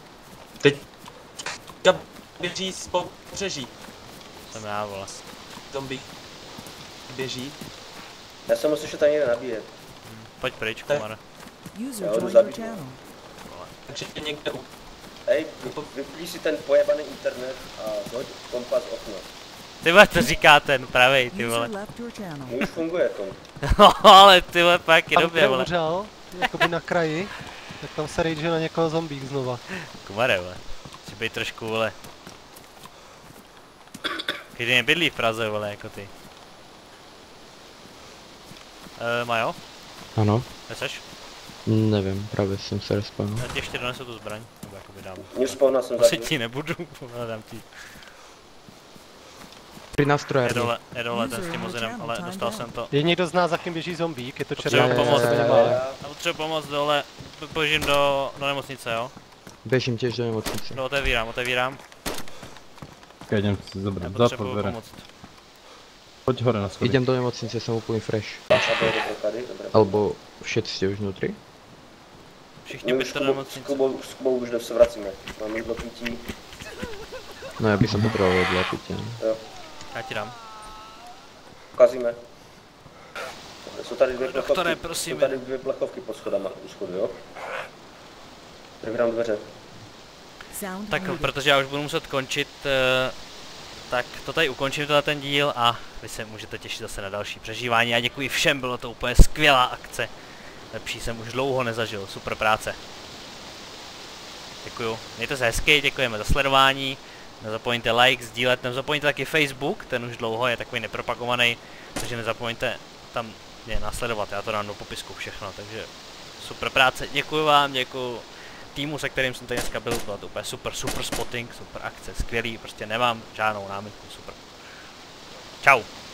Kam běží z pobřeží. Jsem já, vole. Zombie. Běží. Já jsem musel tady někde nabíjet. Pojď pryč, Kumare. Já jdu zabít. Takže někde u... Hej, vyplí si ten pojebaný internet a hoď kompas okno. Ty vole, to říká ten pravej, ty vole. Už funguje to. Ale ty vole, po jaký Tam, době, kde vole. umřel, jakoby na kraji, Tak tam se rage na někoho zombík znova. Kumare, vole. Chci být trošku, vole. Když nebydlí v Praze, vole, jako ty. Majo? Ano, Nechceš? nevím, právě jsem se respawnul. Já ti ještě donesu tu zbraň, nebo jakoby dám. Mě spawna jsem Asi zatím. ti nebudu, dám ti. Při nástrojárně. Je dole ten s tím vozidem, ale dostal jsem to. Je někdo z nás, za kým běží zombík, je to Potřebuji červený. pomoc, nemá. já potřebuji pomoc dole, běžím do nemocnice, jo? Běžím těž do nemocnice. No, otevírám. Tak jdem si zabrat, Já za potřebuji podvere. pomoct. Pojď hore na schody. Idem do nemocnice, jsem úplně fresh. Dobré. Alebo všetci jste už vnitř? Všichni My už běžte do nemocnice. s Kubou už se vracíme. Máme jídlo pití. No já bych som potreboval dla pitě. Jo. Já ti dám. Ukazíme. Jsou tady dvě Doktore, plechovky. prosím. Jsou tady dvě plechovky pod schodama, u schodu, jo? Otevírám dveře. Tak protože já už budu muset končit, tak to tady ukončím ten díl a vy se můžete těšit zase na další přežívání. Já děkuji všem, bylo to úplně skvělá akce. Lepší jsem už dlouho nezažil, super práce. Děkuju, mějte se hezky, děkujeme za sledování. Nezapomeňte like, sdílet, nezapomeňte taky Facebook, ten už dlouho je takový nepropagovaný, takže nezapomeňte tam mě následovat, já to dám do popisku všechno, takže super práce, děkuji vám, děkuji týmu, se kterým jsem tady dneska byl, bylo to úplně super spotting, super akce, skvělý, prostě nemám žádnou námitku, super. Čau.